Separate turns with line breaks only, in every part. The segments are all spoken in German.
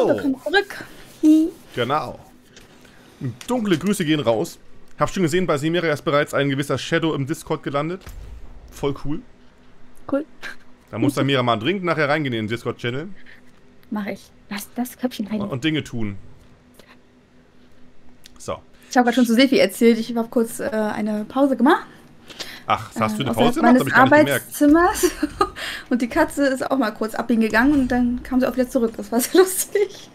So.
Willkommen zurück. Hi.
Genau. Dunkle Grüße gehen raus. Hab schon gesehen, bei Semira ist bereits ein gewisser Shadow im Discord gelandet. Voll cool.
Cool.
Da muss Samira mal dringend nachher reingehen in den Discord-Channel.
Mach ich. Lass das Köpfchen rein.
Und Dinge tun. So.
Ich habe gerade schon zu Sefi erzählt, ich habe kurz eine Pause gemacht.
Ach, hast du eine
Außerhalb
Pause gemacht? Hab ich gar nicht gemerkt.
Arbeitszimmers. Und die Katze ist auch mal kurz abbiegen gegangen und dann kam sie auch wieder zurück. Das war sehr lustig.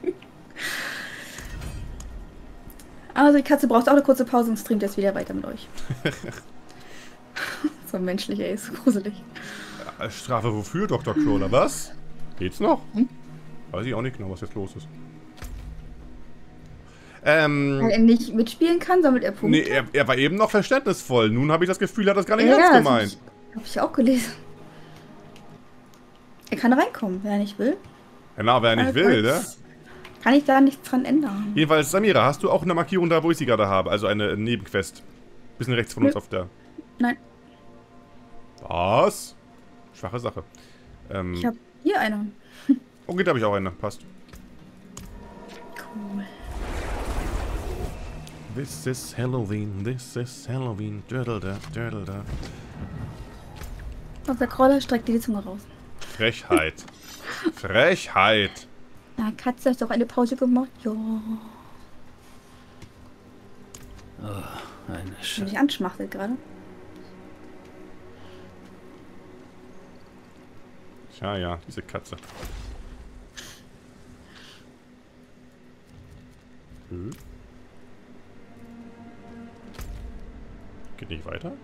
Also die Katze braucht auch eine kurze Pause und streamt jetzt wieder weiter mit euch. So menschlich, ey, ist gruselig.
Ja, Strafe wofür, Dr. Crawler? Was? Geht's noch? Weiß ich auch nicht genau, was jetzt los ist.
Weil er nicht mitspielen kann, sammelt er Punkte.
Nee, er war eben noch verständnisvoll. Nun habe ich das Gefühl, er hat das gar nicht ernst gemeint.
Hab ich auch gelesen. Er kann reinkommen, wenn er nicht will.
Genau, wer er nicht will, ne?
Kann ich da nichts dran ändern.
Jedenfalls, Samira, hast du auch eine Markierung da, wo ich sie gerade habe? Also eine Nebenquest. Bisschen rechts von uns auf der...
Nein.
Was? Schwache Sache.
Ich habe hier eine.
Okay, da habe ich auch eine. Passt.
Cool.
This is Halloween, this is Halloween. Dödel da, dödel da.
Und der Crawler streckt die Zunge raus.
Frechheit. Frechheit.
Na, Katze, hast du auch eine Pause gemacht? Ja.
Oh, eine
Die
Scheiße.
mich anschmachtelt gerade.
Ja, ja, diese Katze. Geht nicht weiter?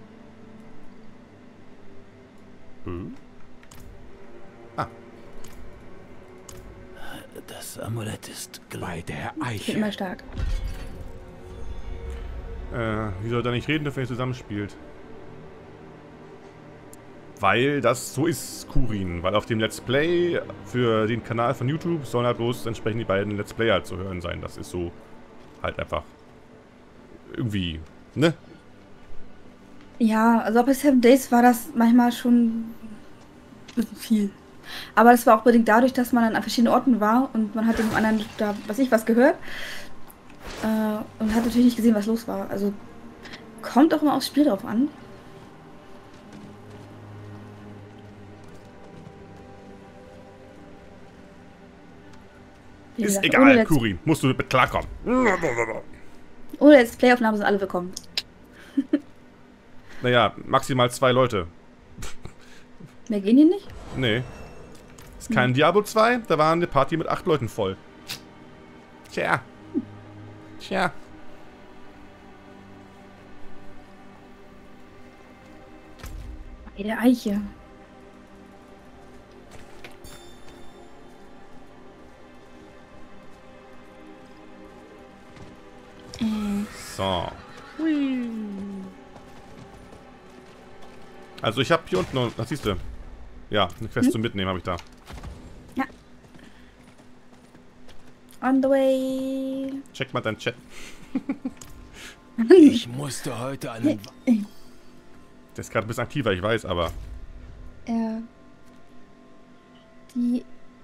Ah,
Das Amulett ist
Bei der
Ich bin immer
Eiche.
stark.
wie soll er nicht reden, wenn ihr zusammenspielt? Weil das so ist, Kurin. Weil auf dem Let's Play für den Kanal von YouTube sollen halt bloß entsprechend die beiden Let's Player zu hören sein. Das ist so halt einfach irgendwie, ne?
Ja, also bei 7 Days war das manchmal schon ein bisschen viel. Aber das war auch bedingt dadurch, dass man dann an verschiedenen Orten war und man hat dem anderen da, was gehört. Und hat natürlich nicht gesehen, was los war. Also kommt auch immer aufs Spiel drauf an. Wie
Ist
gesagt, ohne
egal, Kurin. Musst du mit klarkommen.
Ohne Let's Play-Aufnahmen sind alle willkommen.
Naja, maximal 2 Leute.
Mehr gehen hier nicht?
Nee. Ist kein Diablo 2, da war eine Party mit 8 Leuten voll. Tja. Tja.
Bei der Eiche.
So. Also ich habe hier unten noch, das siehst du. Ja, eine Quest zum Mitnehmen habe ich da.
Ja. On the way.
Check mal deinen Chat.
Ich musste heute einen...
Der ist gerade ein bisschen aktiver, ich weiß, aber...
Die...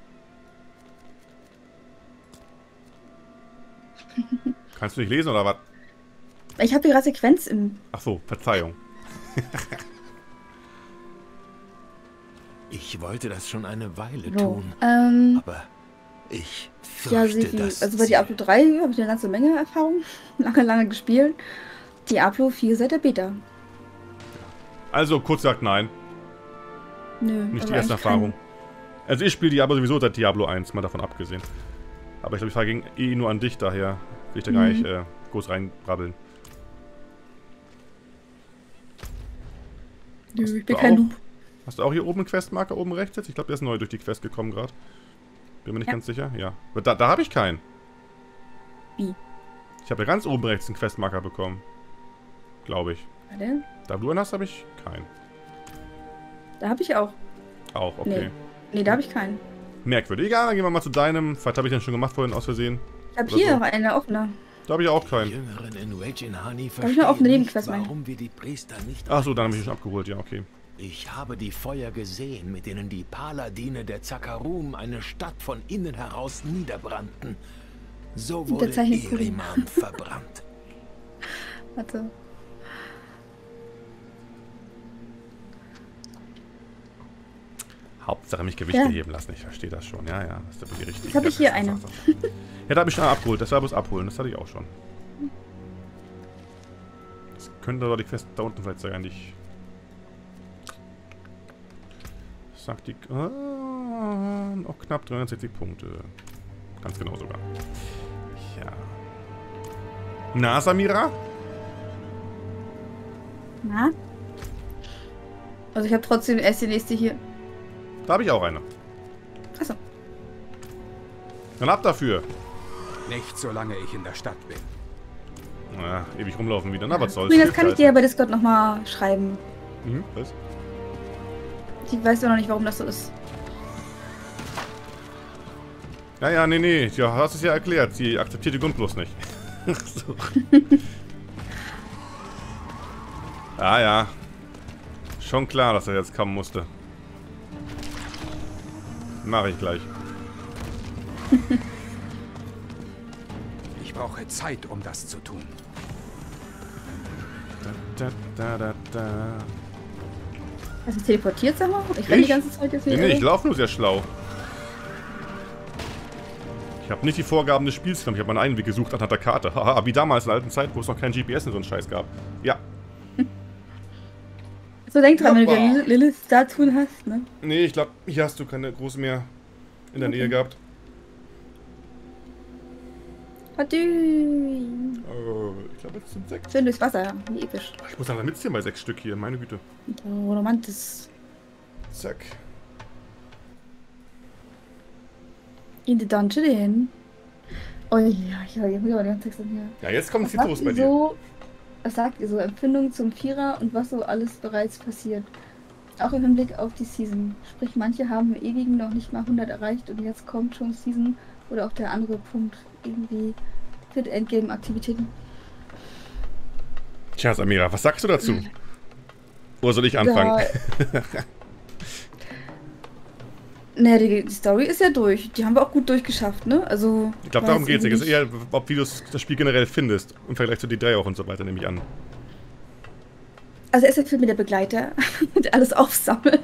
Kannst du nicht lesen oder was?
Ich habe hier gerade Sequenz im...
Ach so, Verzeihung.
Ich wollte das schon eine Weile
So,
tun, aber ich
ja,
fürchte
Sefi,
das
also bei
Ziel.
Diablo 3 habe ich eine ganze Menge Erfahrung. Lange gespielt. Diablo 4 seit der Beta.
Also, kurz gesagt, nein.
Nö.
Nicht
also
die erste
eigentlich
Erfahrung. Also ich spiele Diablo sowieso seit Diablo 1, mal davon abgesehen. Aber ich glaube, die Frage ging eh nur an dich, daher will ich da gar nicht groß reinbrabbeln.
Nö, ich bin
du
kein
auch?
Noob.
Hast du auch hier oben einen Questmarker oben rechts jetzt? Ich glaube, der ist neu durch die Quest gekommen gerade. Bin mir nicht ganz sicher. Ja. Aber da habe ich keinen.
Wie?
Ich habe ja ganz oben rechts einen Questmarker bekommen. Glaube ich.
Warte,
Da du einen hast, habe ich keinen.
da habe ich auch.
Auch, okay.
Nee, da habe ich keinen.
Merkwürdig. Egal, dann gehen wir mal zu deinem. Vielleicht habe ich den schon gemacht vorhin aus Versehen.
Ich habe
Oder
hier
so.
noch eine offene.
Da habe ich auch keinen.
Jüngeren in Rage in Honey
ich noch offene
verstehen nicht,
Nebenquest, mein.
warum wir die Priester nicht...
Achso, dann habe ich ihn schon abgeholt. Ja, okay.
Ich habe die Feuer gesehen, mit denen die Paladine der Zakarum eine Stadt von innen heraus niederbrannten. So wurde Ehriman verbrannt.
Warte.
Hauptsache mich Gewichte heben lassen, ich verstehe das schon. Ja, ja, das ist aber die richtige.
Jetzt habe ich hier eine.
Ja, da habe ich schon abgeholt, das war bloß abholen, das hatte ich auch schon. Das könnte doch die Quest da unten vielleicht sogar nicht. Sagt die. Noch knapp 360 Punkte. Ganz genau sogar. Ja. Na, Samira?
Na? Also ich habe trotzdem erst die nächste hier.
Da habe ich auch eine.
Achso.
Dann ab dafür.
Nicht solange ich in der Stadt bin.
Na, ewig rumlaufen wieder. Na, was soll's.
Übrigens kann ich dir ja bei Discord nochmal schreiben.
Was?
Ich weiß ja noch nicht, warum das so ist.
Ja, ja, nee. Ja, hast es ja erklärt. Sie akzeptiert die Grund bloß nicht. So. Ah, ja. Schon klar, dass er jetzt kommen musste. Mache ich gleich.
Ich brauche Zeit, um das zu tun.
Hast du dich teleportiert, sag mal? Ich renn die ganze Zeit jetzt hier.
Nee, ich laufe nur sehr schlau. Ich habe nicht die Vorgaben des Spiels genommen. Ich habe meinen eigenen Weg gesucht anhand der Karte. Haha, wie damals in der alten Zeit, wo es noch kein GPS und so einen Scheiß gab. Ja.
So, denk dran, wenn du Lilith da tun hast, ne?
Nee, ich glaube, hier hast du keine große mehr in der Nähe gehabt.
Adü.
Ich glaube, jetzt sind 6.
Schön durchs Wasser, wie episch.
Ich muss dann mitziehen bei 6 Stück hier, meine Güte.
Oh, romantisch.
Zack.
In die Dungeon. Oh ja, ich habe aber den Text hier.
Ja, jetzt kommt
Was
Citrus bei
sagt
dir.
ihr so, was sagt ihr so? Empfindungen zum Vierer und was so alles bereits passiert. Auch im Hinblick auf die Season. Sprich, manche haben im Ewigen noch nicht mal 100 erreicht und jetzt kommt schon Season oder auch der andere Punkt. Irgendwie Fit Endgame-Aktivitäten.
Tja, Samira, was sagst du dazu? Oder soll ich anfangen?
Ne, die Story ist ja durch. Die haben wir auch gut durchgeschafft, ne? Also.
Ich glaube, darum geht es nicht. Es ist eher, ob wie du das Spiel generell findest. Im Vergleich zu D3 auch und so weiter, nehme ich an.
Also er ist ja für mich der Begleiter, der alles aufsammelt.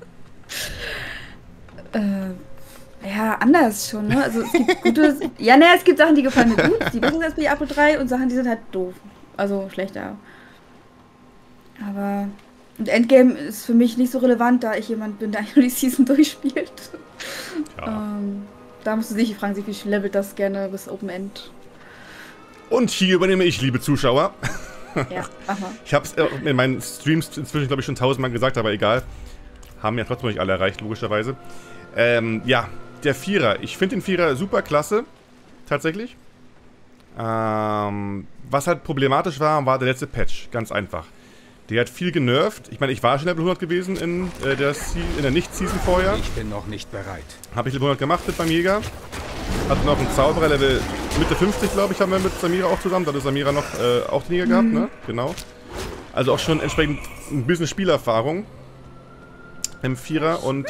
Ja, anders schon, ne? Also es gibt gute. Ja, ne, es gibt Sachen, die gefallen mir gut. Die wissen das bei Diablo 3 und Sachen, die sind halt doof. Also schlechter. Aber. Und Endgame ist für mich nicht so relevant, da ich jemand bin, der eigentlich nur die Season durchspielt.
Ja.
Da musst du sich fragen, wie viel levelt das gerne bis Open End.
Und hier übernehme ich, liebe Zuschauer.
Ja, mach mal.
Ich habe es in meinen Streams inzwischen, glaube ich, schon 1000-mal gesagt, aber egal. Haben ja trotzdem nicht alle erreicht, logischerweise. Ja, der Vierer. Ich finde den Vierer super klasse. Tatsächlich. Was halt problematisch war der letzte Patch. Ganz einfach. Der hat viel genervt. Ich meine, ich war schon Level 100 gewesen in der Nicht-Season vorher.
Ich bin noch nicht bereit.
Habe ich Level 100 gemacht mit beim Jäger. Hatte noch einen Zauberer, Level Mitte 50, glaube ich, haben wir mit Samira auch zusammen. Da hat Samira noch auch den Jäger gehabt, ne? Genau. Also auch schon entsprechend ein bisschen Spielerfahrung im Vierer und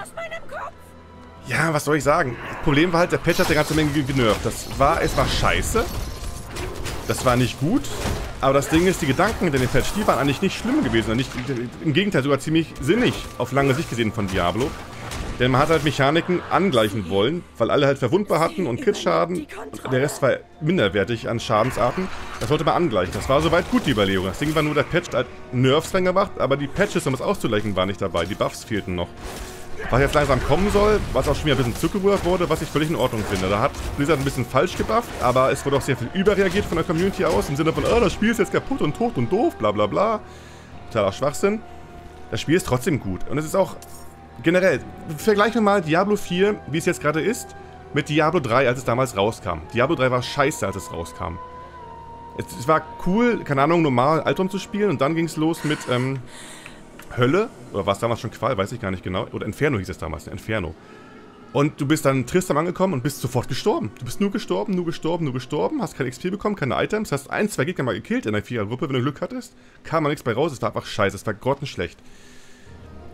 ja, was soll ich sagen? Das Problem war halt, der Patch hat eine ganze Menge genervt. Es war scheiße. Das war nicht gut. Aber das Ding ist, die Gedanken hinter dem Patch, die waren eigentlich nicht schlimm gewesen. Nicht, im Gegenteil, sogar ziemlich sinnig, auf lange Sicht gesehen von Diablo. Denn man hat halt Mechaniken angleichen wollen, weil alle halt verwundbar hatten und Crit-Schaden. Und der Rest war minderwertig an Schadensarten. Das wollte man angleichen. Das war soweit gut, die Überlegung. Das Ding war nur, der Patch hat Nerfs reingemacht, aber die Patches, um es auszugleichen, waren nicht dabei. Die Buffs fehlten noch. Was jetzt langsam kommen soll, was auch schon wieder ein bisschen zurückgerudert wurde, was ich völlig in Ordnung finde. Da hat Blizzard ein bisschen falsch gebufft, aber es wurde auch sehr viel überreagiert von der Community aus, im Sinne von, oh, das Spiel ist jetzt kaputt und tot und doof, bla bla bla. Totaler Schwachsinn. Das Spiel ist trotzdem gut. Und es ist auch generell, vergleichen wir mal Diablo 4, wie es jetzt gerade ist, mit Diablo 3, als es damals rauskam. Diablo 3 war scheiße, als es rauskam. Es war cool, keine Ahnung, normal Altron zu spielen und dann ging es los mit, Hölle, oder war es damals schon Qual, weiß ich gar nicht genau. Oder Inferno hieß es damals, Inferno. Und du bist dann in Tristam angekommen und bist sofort gestorben. Du bist nur gestorben, hast kein XP bekommen, keine Items, hast 1, 2 Gegner mal gekillt in der Vierergruppe, wenn du Glück hattest. Kam mal nichts bei raus, es war einfach scheiße, es war grottenschlecht.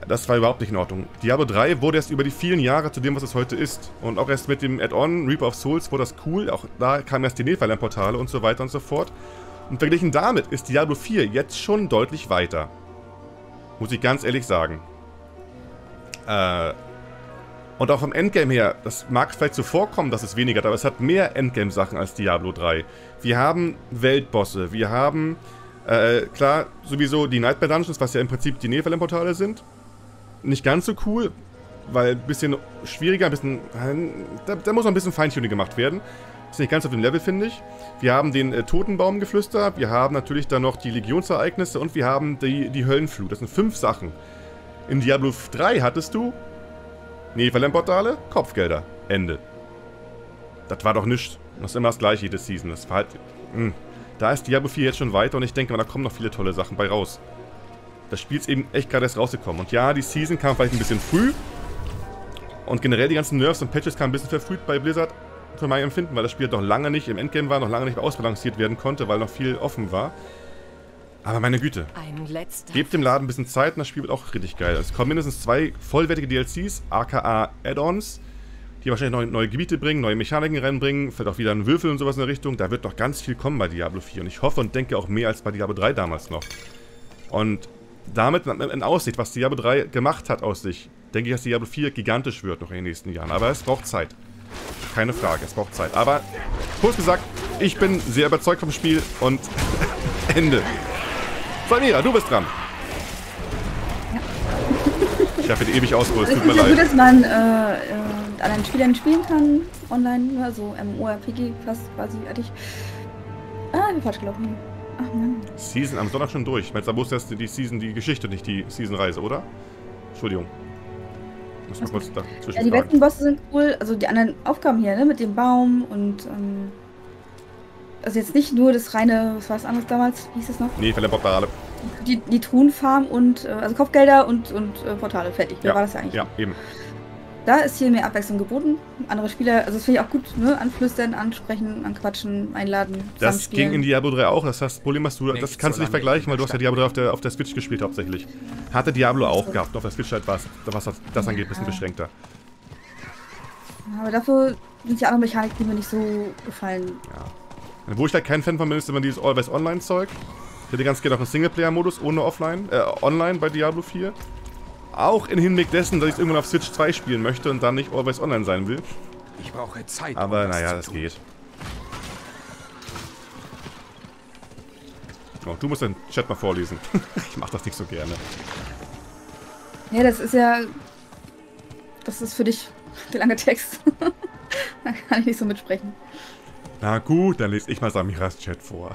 Das war überhaupt nicht in Ordnung. Diablo 3 wurde erst über die vielen Jahre zu dem, was es heute ist. Und auch erst mit dem Add-on Reaper of Souls wurde das cool. Auch da kamen erst die Nephilim-Portale und so weiter und so fort. Und verglichen damit ist Diablo 4 jetzt schon deutlich weiter. Muss ich ganz ehrlich sagen. Und auch vom Endgame her, das mag vielleicht so vorkommen, dass es weniger hat, aber es hat mehr Endgame-Sachen als Diablo 3. Wir haben Weltbosse, wir haben, klar, sowieso die Nightmare Dungeons, was ja im Prinzip die Nephilim-Portale sind. Nicht ganz so cool, weil ein bisschen schwieriger, ein bisschen, da muss noch ein bisschen Feintuning gemacht werden. Ist nicht ganz auf dem Level, finde ich. Wir haben den Totenbaumgeflüster, wir haben natürlich dann noch die Legionsereignisse und wir haben die Höllenflut. Das sind 5 Sachen. In Diablo 3 hattest du Nephilim-Portale, Kopfgelder, Ende. Das war doch nichts. Das ist immer das gleiche jede Season. Das war halt, da ist Diablo 4 jetzt schon weiter und ich denke mal, da kommen noch viele tolle Sachen bei raus. Das Spiel ist eben echt gerade erst rausgekommen. Und ja, die Season kam vielleicht ein bisschen früh. Und generell die ganzen Nerfs und Patches kamen ein bisschen verfrüht bei Blizzard, für mein Empfinden, weil das Spiel noch lange nicht im Endgame war, noch lange nicht ausbalanciert werden konnte, weil noch viel offen war. Aber meine Güte, gebt dem Laden ein bisschen Zeit und das Spiel wird auch richtig geil. Es kommen mindestens 2 vollwertige DLCs, aka Add-ons, die wahrscheinlich neue Gebiete bringen, neue Mechaniken reinbringen, vielleicht auch wieder einen Würfel und sowas in der Richtung. Da wird noch ganz viel kommen bei Diablo 4 und ich hoffe und denke auch mehr als bei Diablo 3 damals noch. Und damit in Aussicht, was Diablo 3 gemacht hat aus sich, denke ich, dass Diablo 4 gigantisch wird noch in den nächsten Jahren. Aber es braucht Zeit. Keine Frage, es braucht Zeit. Aber, kurz gesagt, ich bin sehr überzeugt vom Spiel und Ende. Samira, du bist dran.
Ja.
Ich habe hier ewig ausgeholt,
Also
tut mir
ich finde
leid.
es gut, dass man mit anderen Spielern spielen kann, online, also MMORPG fast quasi fertig. Ah, ich bin falsch gelaufen. Ach Mann.
Season am Sonntag schon durch. Jetzt muss erst die Season, die Geschichte, nicht die Season-Reise, oder? Entschuldigung. Muss mal kurz dazwischen
Ja, die
fragen.
Wettenbosse sind cool, also die anderen Aufgaben hier, ne, mit dem Baum und also jetzt nicht nur das reine, was war das anderes damals, wie hieß das noch?
Nee, Nephilim-Portale.
Die Truhenfarm und, also Kopfgelder und Portale, fertig, da war das ja eigentlich.
Ja, eben.
Da ist hier mehr Abwechslung geboten, andere Spieler, also das finde ich auch gut, ne, anflüstern, ansprechen, anquatschen, einladen,
Das ging in Diablo 3 auch, das Problem hast du, das
Nicht
kannst du nicht
so lange
vergleichen, weil du hast ja Diablo 3
Stadt
auf der Switch gespielt hauptsächlich. Hatte Diablo auch gehabt, auf der Switch halt was das angeht, ein bisschen beschränkter.
Aber dafür sind die anderen Mechaniken, die mir nicht so gefallen.
Ja. Wo ich halt kein Fan von bin, ist immer dieses Always-Online-Zeug. Ich hätte ganz gerne auch einen Singleplayer-Modus ohne Online bei Diablo 4. Auch im Hinblick dessen, dass ich irgendwann auf Switch 2 spielen möchte und dann nicht Always Online sein will.
Ich brauche Zeit.
Aber
um
naja,
zu
das
tun.
geht. Oh, du musst den Chat mal vorlesen. Ich mach das nicht so gerne.
Ja, das ist ja. Das ist für dich der lange Text. Da kann ich nicht so mitsprechen.
Na gut, dann lese ich mal Samiras Chat vor.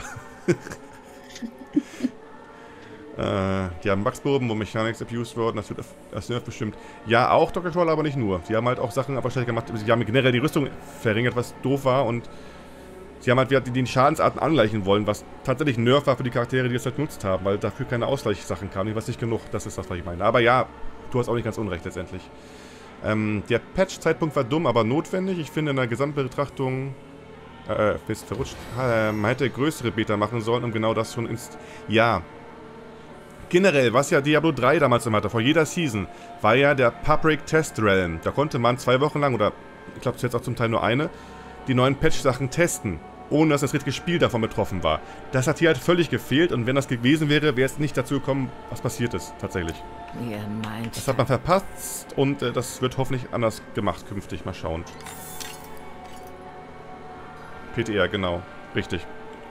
Die haben Bugs behoben, wo Mechanics abused wurden, das nervt bestimmt. Ja, auch Dr. Troll, aber nicht nur. Sie haben halt auch Sachen aber schlecht gemacht. Sie haben generell die Rüstung verringert, was doof war, und sie haben halt wieder die Schadensarten angleichen wollen, was tatsächlich ein Nerv war für die Charaktere, die es halt genutzt haben, weil dafür keine Ausgleichssachen kamen. Ich weiß nicht genug, das ist das, was ich meine. Aber ja, du hast auch nicht ganz unrecht letztendlich. Der Patch-Zeitpunkt war dumm, aber notwendig. Ich finde in der Gesamtbetrachtung, bist verrutscht, man hätte größere Beta machen sollen, um genau das schon ins... Ja. Generell, was ja Diablo 3 damals immer hatte, vor jeder Season, war ja der Public Test Realm. Da konnte man 2 Wochen lang, oder ich glaube jetzt auch zum Teil nur eine, die neuen Patch-Sachen testen, ohne dass das richtige Spiel davon betroffen war. Das hat hier halt völlig gefehlt, und wenn das gewesen wäre, wäre es nicht dazu gekommen, was passiert ist, tatsächlich.
Ihr meint...
Das hat man verpasst, und das wird hoffentlich anders gemacht künftig. Mal schauen. PTR, genau. Richtig.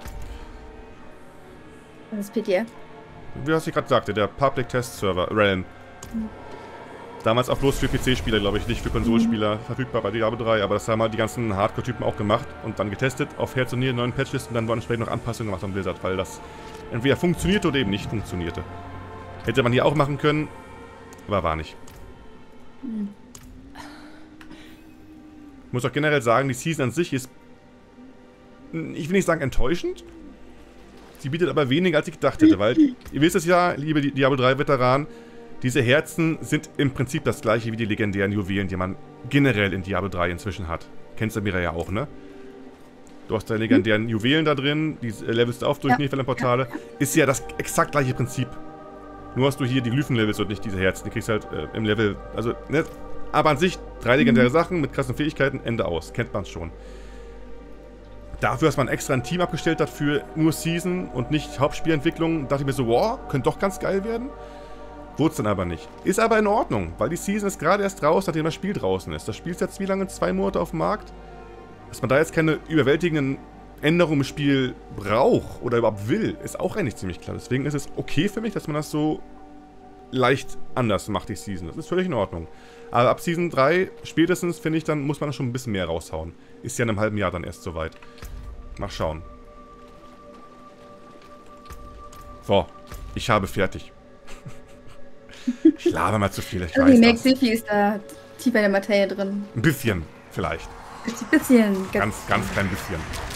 Was ist PTR?
Wie was ich gerade sagte, der Public Test Server, Realm. Damals auch bloß für PC-Spieler, glaube ich, nicht für Konsolspieler verfügbar bei Diablo 3, aber das haben halt die ganzen Hardcore-Typen auch gemacht und dann getestet auf Herz und Nieren, neuen Patchlisten, und dann wurden entsprechend noch Anpassungen gemacht an Blizzard, weil das entweder funktionierte oder eben nicht funktionierte. Hätte man hier auch machen können, aber war nicht. Ich muss auch generell sagen, die Season an sich ist, ich will nicht sagen enttäuschend, sie bietet aber weniger, als ich gedacht hätte, weil, ihr wisst es ja, liebe Diablo 3-Veteranen, diese Herzen sind im Prinzip das gleiche wie die legendären Juwelen, die man generell in Diablo 3 inzwischen hat. Kennst du Samira ja auch, ne? Du hast deine legendären Juwelen da drin, die levelst du auf durch Nephilim-Portale. Ist ja das exakt gleiche Prinzip. Nur hast du hier die Glyphen-Levels und nicht diese Herzen. Die kriegst du halt im Level... Also, ne? Aber an sich 3 legendäre Sachen mit krassen Fähigkeiten, Ende aus. Kennt man schon. Dafür, dass man extra ein Team abgestellt hat für nur Season und nicht Hauptspielentwicklung, dachte ich mir so, wow, könnte doch ganz geil werden. Wurde es dann aber nicht. Ist aber in Ordnung, weil die Season ist gerade erst raus, nachdem das Spiel draußen ist. Das Spiel ist jetzt wie lange? 2 Monate auf dem Markt? Dass man da jetzt keine überwältigenden Änderungen im Spiel braucht oder überhaupt will, ist auch eigentlich ziemlich klar. Deswegen ist es okay für mich, dass man das so leicht anders macht, die Season. Das ist völlig in Ordnung. Aber ab Season 3 spätestens, finde ich, dann muss man schon ein bisschen mehr raushauen. Ist ja in einem halben Jahr dann erst soweit. Mal schauen. So, ich habe fertig. Ich laber mal zu viel, ich weiß
die Max Siffy ist da tiefer in der Materie drin.
Ein bisschen, vielleicht.
Ein bisschen.
Ganz klein bisschen.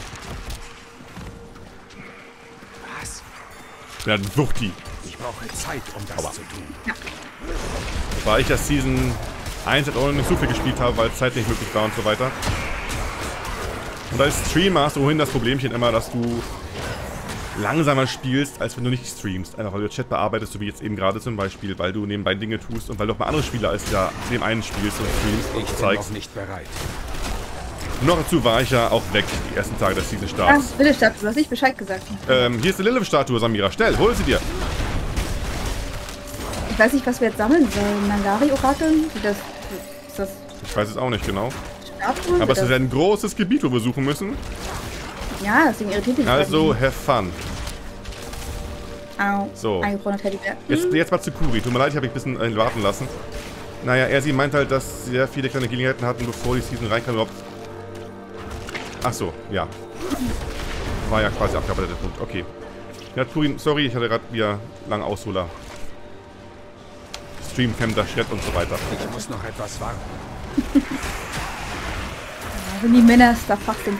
Was?
Ja, ein Wuchti.
Ich brauche Zeit, um das zu tun.
Ja.
Weil ich das Season 1 halt auch nicht so viel gespielt habe, weil Zeit nicht möglich war und so weiter. Und als Streamer hast du ohnehin das Problemchen immer, dass du langsamer spielst, als wenn du nicht streamst. Einfach weil du Chat bearbeitest, so wie jetzt eben gerade zum Beispiel, weil du nebenbei Dinge tust und weil du auch mal andere Spieler als ja dem einen spielst und streamst und
Ich bin
zeigst.
noch nicht bereit.
Noch dazu war ich ja auch weg, die ersten Tage des Season
Ach,
Starts.
bitte, Statue, du hast nicht Bescheid gesagt.
Hier ist eine Lilith-Statue, Samira. Schnell, hol sie dir.
Ich weiß nicht, was wir jetzt sammeln sollen. Nangari-Orakel? Ist das
Ich weiß es auch nicht genau.
Statuen?
Aber es ist ein großes Gebiet, wo wir suchen müssen.
Ja, deswegen irritiert mich.
Also, have fun.
Au.
So.
Eingefrorener Teddybär.
Jetzt mal zu Kuri. Tut mir leid, ich habe mich ein bisschen warten lassen. Naja, sie meint halt, dass sehr viele kleine Gelegenheiten hatten, bevor die Season reinkam, überhaupt... Ach so, ja. War ja quasi abgearbeiteter Punkt. Okay. Ja, Turin, sorry, ich hatte gerade wieder lange Ausholer. Streamcam, da Chat und so weiter.
Ich muss noch etwas warten.
Ja, wenn die Männer da Fach sind,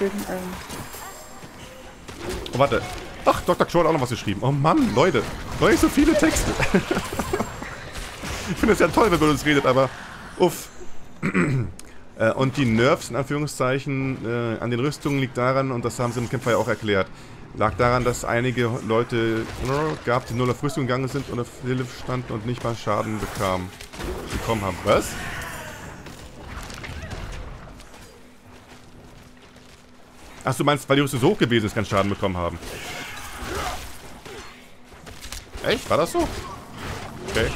Oh, warte. Ach, Dr. Kroll hat auch noch was geschrieben. Oh Mann, Leute. Leute, so viele Texte. Ich finde es ja toll, wenn man uns redet, aber... Uff. Und die Nerfs, in Anführungszeichen, an den Rüstungen liegt daran, und das haben sie im Campfire auch erklärt, lag daran, dass einige Leute gab, die nur auf Rüstung gegangen sind und auf Lilith standen und nicht mal Schaden bekommen haben. Was? Ach, du meinst, weil die Rüstung so hoch gewesen ist, keinen Schaden bekommen haben? Echt? War das so? Okay.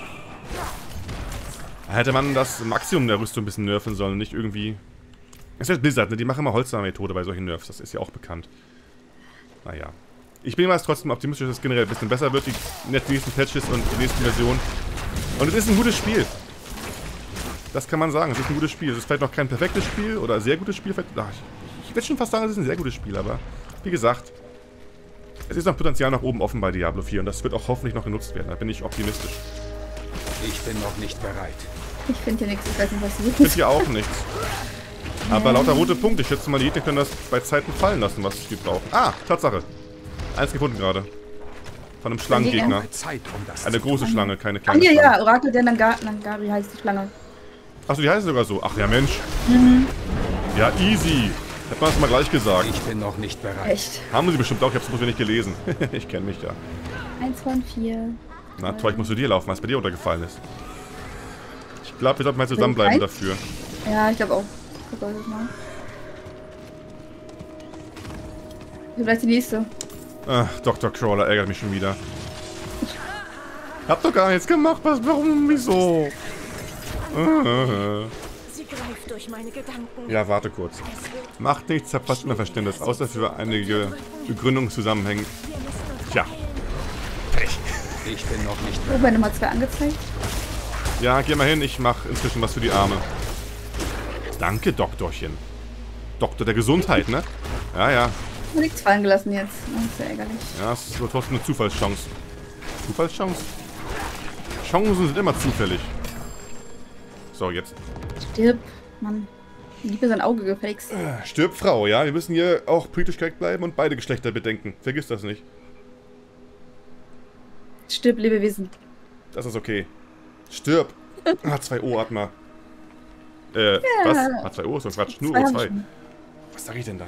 Hätte man das Maximum der Rüstung ein bisschen nerven sollen, nicht irgendwie... Es ist halt Blizzard, ne? Die machen immer Holzhammer-Methode bei solchen Nerfs, das ist ja auch bekannt. Naja. Ich bin immer trotzdem optimistisch, dass es generell ein bisschen besser wird, die nächsten Patches und die nächsten Versionen. Und es ist ein gutes Spiel. Das kann man sagen, es ist ein gutes Spiel. Es ist vielleicht noch kein perfektes Spiel oder ein sehr gutes Spiel. Ich würde schon fast sagen, es ist ein sehr gutes Spiel, aber wie gesagt, es ist noch Potenzial nach oben offen bei Diablo 4 und das wird auch hoffentlich noch genutzt werden. Da bin ich optimistisch.
Ich bin noch nicht bereit.
Ich finde hier nichts, ich weiß nicht, was du
Ich finde hier auch nichts. Aber lauter rote Punkte. Ich schätze mal, die Gegner können das bei Zeiten fallen lassen, was die brauchen. Ah, Tatsache. Eins gefunden gerade. Von einem Schlangengegner.
Zeit, um das
Eine
zu
große
tun.
Schlange, keine
Ach
kleine
hier,
Schlange.
ja, Orakel der Nangari heißt die Schlange.
Achso, die heißen sogar so. Ach ja, Mensch. Ja, easy. Hätte man das mal gleich gesagt.
Ich bin noch nicht bereit.
Echt.
Haben sie bestimmt auch, ich hab's bloß nicht gelesen. Ich kenne mich ja.
1 von 4.
Na toll, ich muss zu dir laufen, was bei dir runtergefallen ist. Ich glaube, wir sollten mal zusammenbleiben dafür.
Ja, ich glaube auch. Guck mal, das mal. Vielleicht die nächste.
Ach, Dr. Crawler ärgert mich schon wieder. Hab doch gar nichts gemacht, warum, wieso?
Sie greift durch meine Gedanken.
Ja, warte kurz. Macht nichts, hab fast immer Verständnis, außer für einige Begründungszusammenhänge. Tja.
Ich bin noch nicht
Oh,
bereit.
bei Nummer 2 angezeigt.
Ja, geh mal hin, ich mach inzwischen was für die Arme. Danke, Doktorchen. Doktor der Gesundheit, ne? Ja, ja.
Ich habe nichts fallen gelassen jetzt. Das ist ja ärgerlich.
Ja, es ist trotzdem eine Zufallschance. Zufallschance? Chancen sind immer zufällig. So, jetzt.
Stirb, Mann. Liebe sein Auge gefälligst.
Stirb Frau, ja? Wir müssen hier auch politisch korrekt bleiben und beide Geschlechter bedenken. Vergiss das nicht.
Stirb, Lebewesen.
Das ist okay. Stirb. H2O, Atma. Was? H2O ist doch Quatsch. Nur
Zwei hab ich
O2.
schon.
Was sag ich denn da?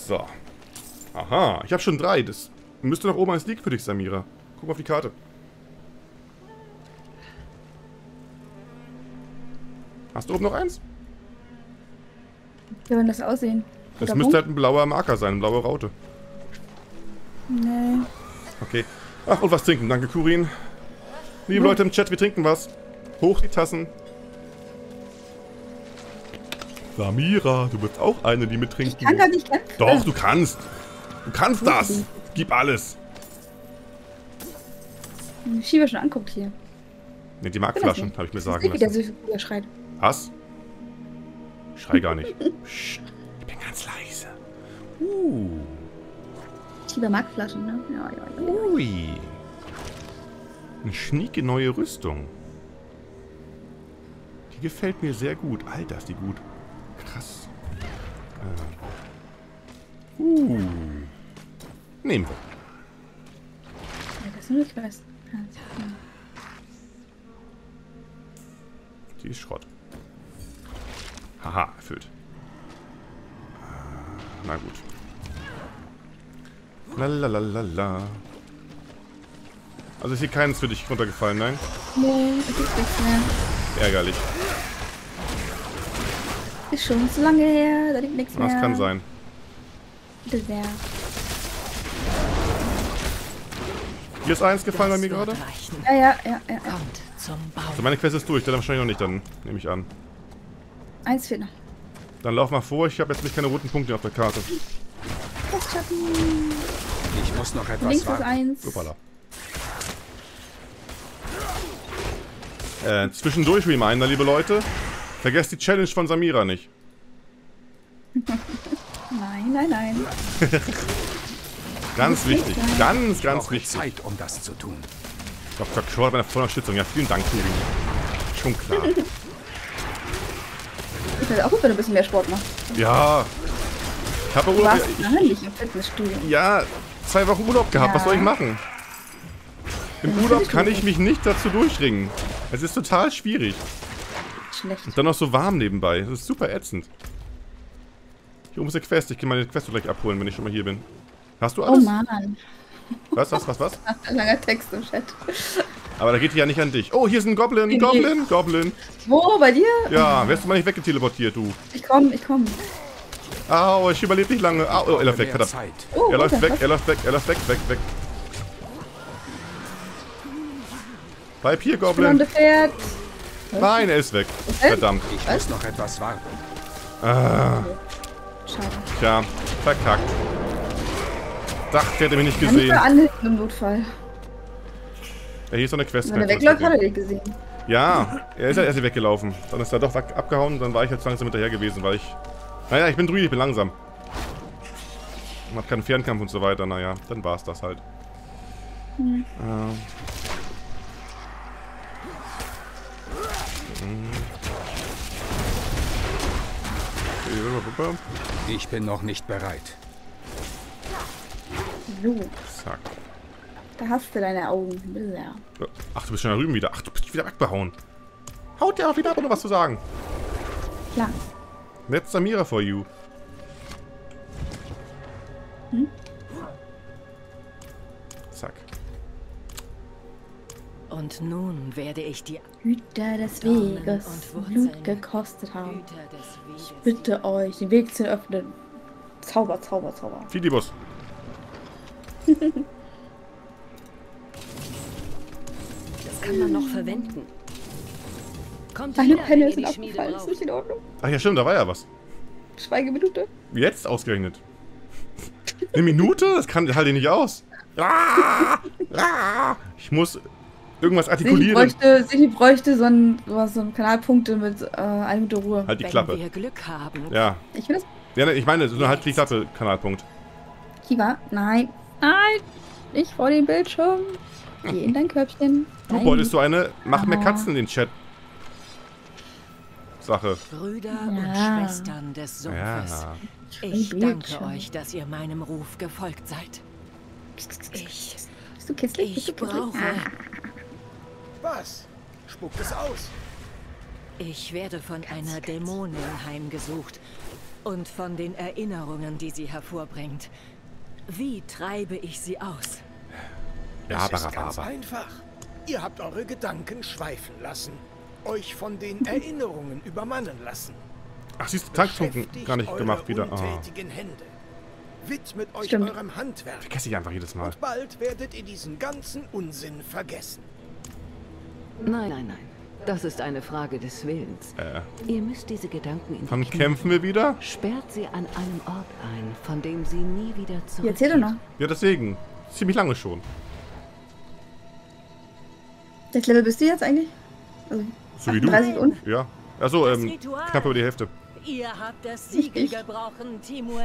So. Aha, ich habe schon 3. Das müsste doch oben eins liegen für dich, Samira. Guck mal auf die Karte. Hast du oben noch eins?
Wie soll das aussehen?
Das müsste halt ein blauer Marker sein, eine blaue Raute.
Nee.
Okay. Ach, und was trinken. Danke, Kurin. Liebe Leute im Chat, wir trinken was. Hoch die Tassen. Samira, du bist auch eine, die mittrinken.
Ich kann gar nicht kämpfen.
Doch, du kannst. Du kannst das. Gib alles.
Ich schiebe schon anguckt hier.
Ne, die Markflaschen, habe ich mir sagen
Wie der
lassen.
so schreit.
Was? Ich schrei gar nicht. Psst, ich bin ganz leise.
Ich schiebe Markflaschen, ne? Ja.
Ui. Eine schnieke neue Rüstung. Die gefällt mir sehr gut. Alter, ist die gut. Krass. Nehmen wir.
Ja, das ist nur Quest. Ja.
Die ist Schrott. Haha, erfüllt. Na gut. Lalalala. Also ist hier keins für dich runtergefallen, nein?
Nee, es ist nichts mehr.
Ärgerlich.
Ist schon zu lange her, da liegt nichts mehr.
Das kann sein.
Bitte sehr.
Hier ist eins gefallen bei mir gerade.
Ja.
Kommt zum Bau.
Also meine Quest ist durch, der dann wahrscheinlich noch nicht, dann nehme ich an.
Eins fehlt noch.
Dann lauf mal vor, ich habe jetzt nicht keine roten Punkte auf der Karte.
Das schaffen.
Ich muss noch etwas
Links ist
warten.
eins.
Hoppala. Zwischendurch Reminder, liebe Leute. Vergesst die Challenge von Samira nicht.
Nein.
Ganz wichtig. Ganz
Ich brauche
wichtig.
Zeit, um das zu tun.
Dr. Shaw hat meine volle Unterstützung. Ja, vielen Dank, Turing. Schon klar.
Ich finde auch gut, wenn du ein bisschen mehr Sport machst.
Ja. Ich habe
Du
Urlaub.
warst lange nicht im Fitnessstudio.
Ja, 2 Wochen Urlaub gehabt.
Ja.
Was soll ich machen? Im Urlaub kann ich mich nicht dazu durchringen. Es ist total schwierig.
Schlecht.
Und dann noch so warm nebenbei. Das ist super ätzend. Hier oben ist eine Quest. Ich kann meine Quest gleich abholen, wenn ich schon mal hier bin. Hast du
Oh
alles?
Mann.
Was?
Ein langer Text im Chat.
Aber da geht die ja nicht an dich. Oh, hier ist ein Goblin. Goblin.
Wo? Bei dir?
Ja, wärst du mal nicht weggeteleportiert, du.
Ich komm.
Au, ich überlebe nicht lange. Au, er läuft weg,
Mehr
verdammt.
Zeit.
Oh,
Er läuft
warte,
weg,
was?
er läuft weg. Bleib hier, Goblin.
Blonde Pferd.
Nein, er ist weg. Verdammt.
Ich muss noch etwas warten.
Schade.
Tja, verkackt. Dachte, er hätte mich nicht
Kann ich
gesehen.
mal anhilfen im Notfall.
Ja, hier ist noch eine Quest.
Wenn er wegläuft, hat er dich gesehen.
Ja, er ist ja erst weggelaufen. Dann ist er doch abgehauen. Dann war ich jetzt langsam hinterher gewesen, weil ich... Naja, ich bin Druid, ich bin langsam. Man hat keinen Fernkampf und so weiter. Naja, dann war es das halt.
Ich bin noch nicht bereit.
So,
Zack.
da hast du deine Augen. Ja.
Ach, du bist schon da drüben wieder. Ach, du bist wieder wegbehauen. Haut der auch wieder ab, ohne was zu sagen.
Klar.
That's Samira for you. Zack.
Und nun werde ich die
Hüter des
Dornen
Weges,
und Wurzeln,
Blut gekostet haben.
Hüter des Weges.
Bitte euch, den Weg zu öffnen. Zauber.
Fidibus.
Das kann man noch verwenden. Kommt
Meine
wieder,
Penne
wenn ihr
sind
die Schmiede
abgefallen, ist
braucht.
nicht in Ordnung.
Ach ja, stimmt, da war ja was.
Schweigeminute.
Jetzt ausgerechnet. Eine Minute? Das kann halt nicht aus. Ah! Ah! Ich muss irgendwas artikulieren.
Sigi bräuchte so ein Kanalpunkte mit einer Minute Ruhe.
Halt die
Wenn
Klappe.
wir Glück haben.
Ja.
Ich finde das...
Ja, ne, ich meine, so eine halt die Klappe, Kanalpunkt.
Kiva, nein. Nicht vor dem Bildschirm. Geh in dein Körbchen.
Du wolltest du eine Mach mehr Katzen in den Chat. Sache.
Brüder
Ja.
und Schwestern des Sumpfes.
Ja.
Ich
Ein
danke
Bildschirm.
euch, dass ihr meinem Ruf gefolgt seid. Ich
Bist du kitzlig? Bist du kitzlig?
brauche...
Was? Spuckt es aus?
Ich werde von einer Dämonin heimgesucht. Und von den Erinnerungen, die sie hervorbringt. Wie treibe ich sie aus?
Ja,
Es ist ganz
aber.
einfach. Ihr habt eure Gedanken schweifen lassen. Euch von den Erinnerungen übermannen lassen.
Ach, siehst du, Tanktrunken gar nicht
eure
gemacht wieder.
untätigen Hände. Widmet euch
Stimmt.
eurem Handwerk.
Vergesse ich einfach jedes Mal.
Und bald werdet ihr diesen ganzen Unsinn vergessen.
Nein, nein, nein. Das ist eine Frage des Willens. Ihr müsst diese Gedanken in
Wann
die Knie
kämpfen wir wieder?
Sperrt sie an einem Ort ein, von dem sie nie wieder
Wie
zurück.
erzähl doch noch.
Ja, deswegen. Ziemlich lange schon.
Welches Level bist du jetzt eigentlich? Also,
So wie du.
38 und?
Ja. Achso,
Das Ritual.
knapp über die Hälfte.
Ihr habt das Siegel
Ich.
gebrochen, Timur.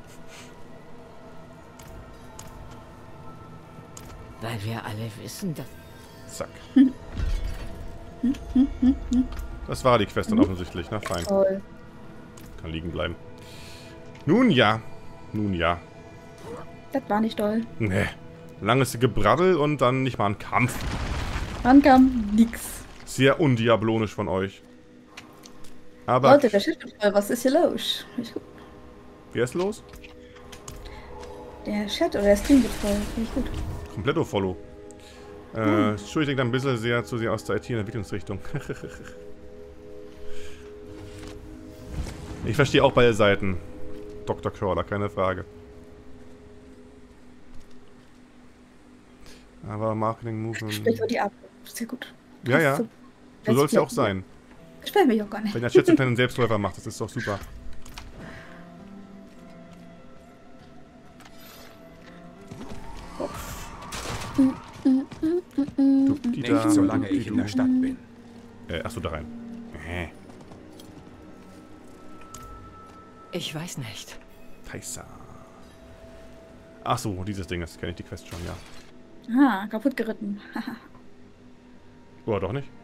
Weil wir alle wissen, dass...
Zack. Das war die Quest dann offensichtlich, na fein.
Toll.
Kann liegen bleiben. Nun ja. Nun ja.
Das war nicht toll.
Nee. Langes Gebrabbel und dann nicht mal ein Kampf.
Wann kam nix.
Sehr undiablonisch von euch. Aber...
Leute, der Chat wird voll. Was ist hier los? Ich guck.
Wer ist los?
Der Chat oder der Stream wird voll. Finde ich gut.
Kompletto Follow. Entschuldigung, ich denke ein bisschen sehr zu sehr aus der IT- und Entwicklungsrichtung. Ich verstehe auch beide Seiten. Dr. Crawler, keine Frage. Aber Marketing, Movement...
Sprich über die ab. Sehr gut.
Ja, ja.
So.
So soll es ja auch sein.
Ich spreche mich auch gar nicht.
Wenn der Chat so einen kleinen Selbstläufer macht, das ist doch super.
Nicht solange ich in der Stadt bin.
Achso, da rein.
Ich weiß nicht.
Taisa. Achso, dieses Ding, das kenne ich die Quest schon, ja.
Ah, kaputt geritten.
Oder doch nicht?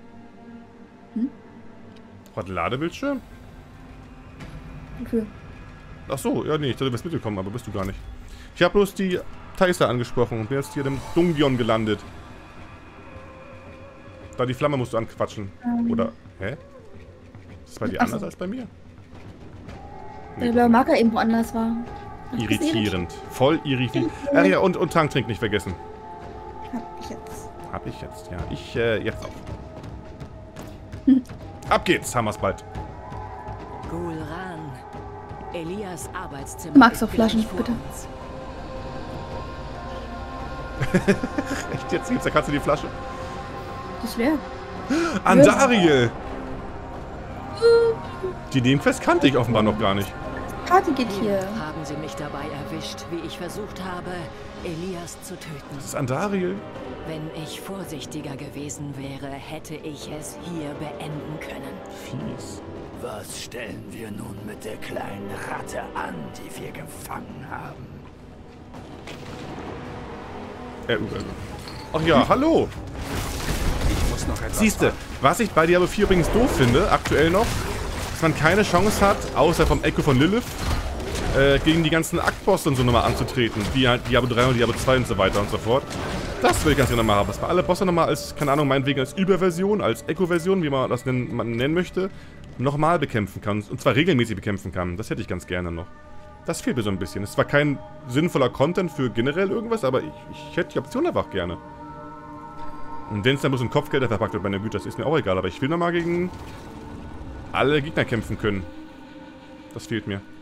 Hat Ladebildschirm?
Wofür?
Achso, ja nee, ich dachte, du bist mitgekommen, aber bist du gar nicht. Ich habe bloß die Taisa angesprochen und bin jetzt hier im Dungeon gelandet. Da die Flamme musst du anquatschen. Oder, hä? Ist das bei dir anders als bei mir?
Weil der blaue Marker eben woanders war.
Irritierend. Voll irritierend. Ja, und Tanktrink nicht vergessen.
Hab ich jetzt.
Hab ich jetzt, ja. Ich, jetzt auch. Ab geht's, haben wir's bald.
Gulran. Elias Arbeitszimmer.
Magst
ist
du Flaschen,
gleich vor
bitte?
uns.
Echt, jetzt gibt's, da kannst du die Flasche.
Das ist leer.
Andariel! Die Nebenquest kannte ich offenbar noch gar nicht.
Party geht hier.
Haben sie mich dabei erwischt, wie ich versucht habe, Elias zu töten.
Das ist Andariel.
Wenn ich vorsichtiger gewesen wäre, hätte ich es hier beenden können.
Fies.
Was stellen wir nun mit der kleinen Ratte an, die wir gefangen haben?
Ach ja, hallo!
Ich muss noch etwas
Siehste, was ich bei Diablo 4 übrigens doof finde, aktuell noch, dass man keine Chance hat, außer vom Echo von Lilith, gegen die ganzen Aktbosse und so nochmal anzutreten, wie halt Diablo 3 und Diablo 2 und so weiter und so fort. Das will ich ganz gerne mal haben, dass man alle Bosse nochmal als, keine Ahnung, meinetwegen als Überversion, als Echo-Version, wie man das nennen möchte, nochmal bekämpfen kann. Und zwar regelmäßig bekämpfen kann. Das hätte ich ganz gerne noch. Das fehlt mir so ein bisschen. Es ist zwar kein sinnvoller Content für generell irgendwas, aber ich hätte die Option einfach gerne. Und wenn es dann bloß ein Kopfgelder verpackt wird, meine Güte, das ist mir auch egal. Aber ich will nochmal gegen alle Gegner kämpfen können. Das fehlt mir.